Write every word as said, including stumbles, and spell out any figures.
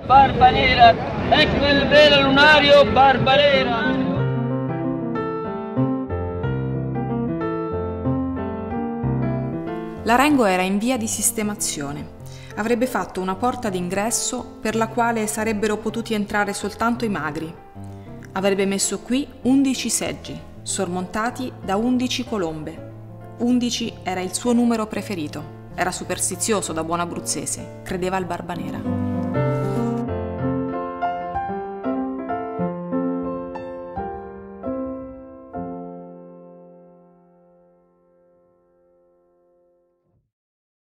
Barba nera, ecco il vero lunario, barba nera. L'arengo era in via di sistemazione. Avrebbe fatto una porta d'ingresso per la quale sarebbero potuti entrare soltanto i magri. Avrebbe messo qui undici seggi, sormontati da undici colombe. Undici era il suo numero preferito. Era superstizioso da buon abruzzese, credeva al Barbanera.